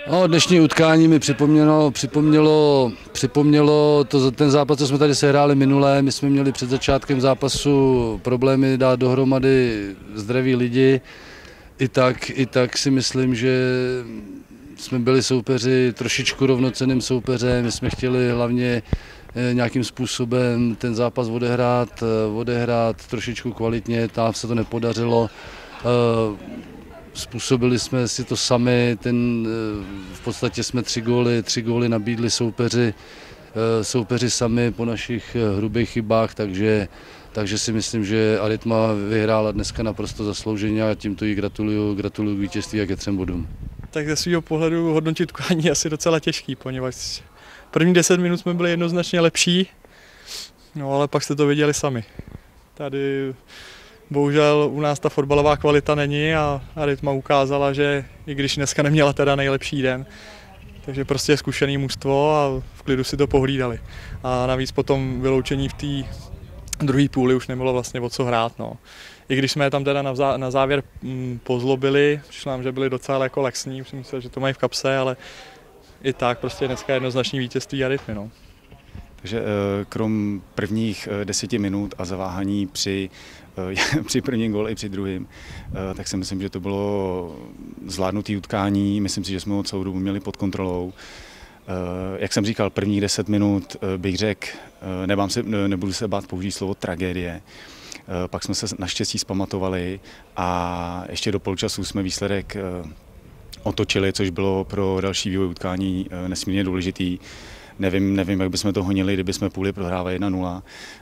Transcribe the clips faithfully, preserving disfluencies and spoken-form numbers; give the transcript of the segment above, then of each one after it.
No, dnešní utkání mi připomnělo, připomnělo, připomnělo to, ten zápas, co jsme tady sehráli minulé. My jsme měli před začátkem zápasu problémy dát dohromady zdraví lidi. I tak, i tak si myslím, že jsme byli soupeři trošičku rovnocenným soupeřem. My jsme chtěli hlavně nějakým způsobem ten zápas odehrát, odehrát trošičku kvalitně, tam se to nepodařilo. Způsobili jsme si to sami, ten, v podstatě jsme tři góly, tři góly nabídli soupeři, soupeři sami po našich hrubých chybách, takže, takže si myslím, že Arytma vyhrála dneska naprosto zaslouženě a tímto jí gratuluju, gratuluju k vítězství a ke třem bodům. Tak ze svého pohledu hodnotit utkání je asi docela těžký, poněvadž první deset minut jsme byli jednoznačně lepší, no ale pak jste to viděli sami. Tady bohužel u nás ta fotbalová kvalita není a Arytma ukázala, že i když dneska neměla teda nejlepší den, takže prostě je zkušený mužstvo a v klidu si to pohlídali. A navíc potom vyloučení v té druhé půli už nebylo vlastně o co hrát. No. I když jsme je tam teda na závěr pozlobili, přišlo nám, že byli docela jako laxní, už jsem myslel, že to mají v kapse, ale i tak prostě dneska jednoznačný vítězství Arytmy. No. Takže krom prvních deseti minut a zaváhání při, při prvním gólu i při druhém, tak si myslím, že to bylo zvládnutý utkání. Myslím si, že jsme ho celou dobu měli pod kontrolou. Jak jsem říkal, prvních deset minut bych řekl, nebám se, nebudu se bát použít slovo tragédie. Pak jsme se naštěstí zpamatovali a ještě do poločasu jsme výsledek otočili, což bylo pro další vývoj utkání nesmírně důležitý. Nevím, nevím, jak bychom to honili, kdyby jsme půli prohrávali jedna nula.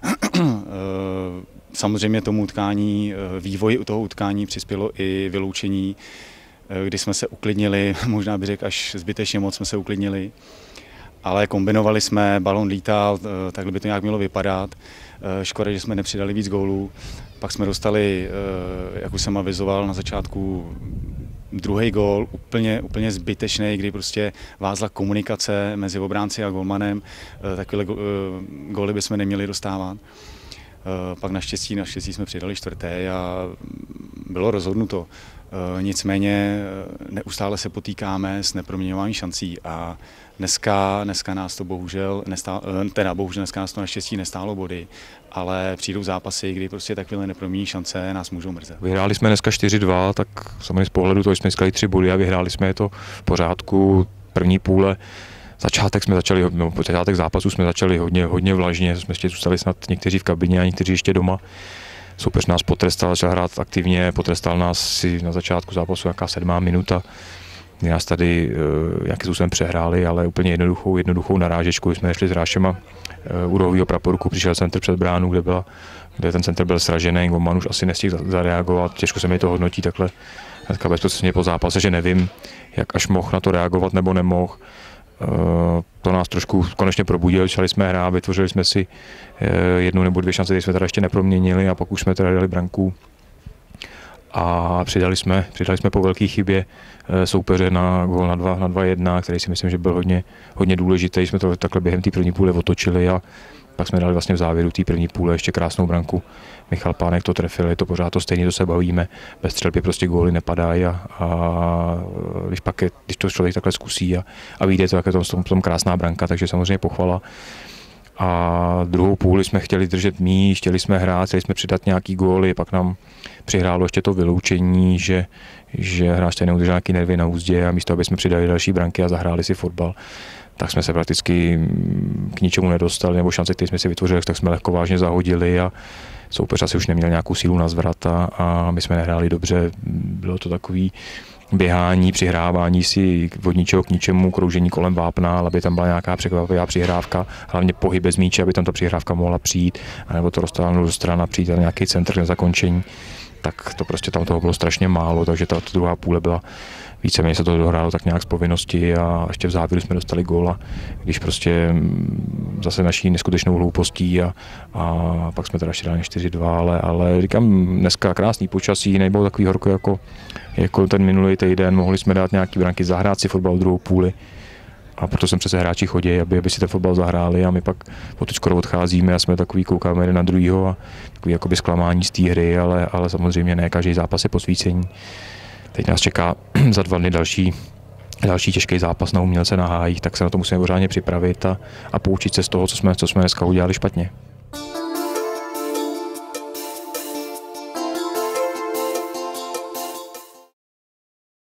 Samozřejmě tomu utkání, vývoji u toho utkání přispělo i vyloučení, kdy jsme se uklidnili, možná bych řekl, až zbytečně moc jsme se uklidnili. Ale kombinovali jsme, balon lítal, takhle by to nějak mělo vypadat. Škoda, že jsme nepřidali víc gólů. Pak jsme dostali, jak už jsem avizoval na začátku, druhý gól, úplně, úplně zbytečný, kdy prostě vázla komunikace mezi obránci a golmanem. Takové góly bychom neměli dostávat. Pak naštěstí, naštěstí jsme přidali čtvrté a bylo rozhodnuto. Nicméně neustále se potýkáme s neproměňováním šancí a dneska, dneska nás to bohužel nestálo, teda bohužel dneska nás to naštěstí nestálo body, ale přijdou zápasy, kdy prostě takové nepromění šance nás můžou mrzet. Vyhráli jsme dneska čtyři dva, tak samozřejmě z pohledu toho jsme získali tři body a vyhráli jsme je to v pořádku. První půle, začátek jsme začali, no, začátek zápasu jsme začali hodně, hodně vlažně, jsme ještě zůstali snad někteří v kabině a někteří ještě doma. Soupeř nás potrestal, začal hrát aktivně, potrestal nás si na začátku zápasu nějaká sedmá minuta, kdy nás tady uh, nějakým způsobem přehráli, ale úplně jednoduchou, jednoduchou narážečku, jsme nešli s hrášema uh, u rohového praporku, přišel centr před bránu, kde, byla, kde ten centr byl sražený, Goman už asi nestihl zareagovat, těžko se mi to hodnotí takhle hnedka bezprostředně po zápase, že nevím, jak až mohl na to reagovat nebo nemohl. To nás trošku konečně probudilo, začali jsme hrát, vytvořili jsme si jednu nebo dvě šance, které jsme teda ještě neproměnili a pak už jsme teda dali branku a přidali jsme, přidali jsme po velké chybě soupeře na gól na dva, na dva jedna, který si myslím, že byl hodně, hodně důležitý. Jsme to takhle během té první půle otočili a pak jsme dali vlastně v závěru té první půle ještě krásnou branku. Michal Pánek to trefil, je to pořád to stejně, to se bavíme, bez střelby prostě góly nepadají a, a když pak je, když to člověk takhle zkusí a, a vyjde to, jak je to tom, tom krásná branka, takže samozřejmě pochvala. A druhou půli jsme chtěli držet míč, chtěli jsme hrát, chtěli jsme přidat nějaký góly, pak nám přihrálo ještě to vyloučení, že, že hráč tady neudržel nějaký nervy na úzdě a místo, aby jsme přidali další branky a zahráli si fotbal, tak jsme se prakticky k ničemu nedostali, nebo šance, které jsme si vytvořili, tak jsme lehko vážně zahodili a soupeř asi už neměl nějakou sílu na zvrat a, a my jsme nehráli dobře, bylo to takový běhání, přihrávání si od ničeho k ničemu, kroužení kolem vápna, aby tam byla nějaká překvapivá přihrávka, hlavně pohyb bez míče, aby tam ta přihrávka mohla přijít, anebo to dostala do strana, přijít na nějaký centr na zakončení, tak to prostě tam toho bylo strašně málo, takže ta, ta druhá půle byla víceméně se to dohrálo tak nějak z povinnosti a ještě v závěru jsme dostali góla, když prostě zase naší neskutečnou hloupostí a, a pak jsme teda ještě dali čtyři dva, ale, ale říkám, dneska krásný počasí, nebylo takový horko jako, jako ten minulý týden, mohli jsme dát nějaký branky, zahrát si fotbal v druhou půli a proto sem přece hráči chodí, aby, aby si ten fotbal zahráli a my pak potud skoro odcházíme a jsme takový, koukáme jeden na druhýho a takový jakoby zklamání z té hry, ale, ale samozřejmě ne každý zápas je posvícení. Teď nás čeká za dva dny další další těžký zápas na umělce na hájích, tak se na to musíme pořádně připravit a, a poučit se z toho, co jsme, co jsme dneska udělali špatně.